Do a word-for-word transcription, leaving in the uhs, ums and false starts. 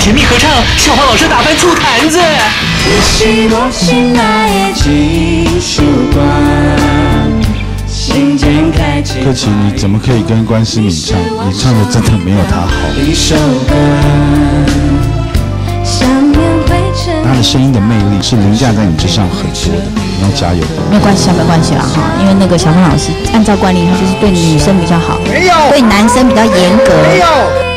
甜蜜合唱，小黄老师打翻醋坛子。 你是我心爱的技术馆，心间开启。 柯琪，你怎么可以跟关诗敏唱？你唱的真的没有他好。 一首歌， 他的声音的魅力是凌驾在你之上很多的，你要加油。 没有关系啊，没关系啦哈，因为那个小黄老师按照惯例，他就是对女生比较好， 没有， 对男生比较严格。 没有。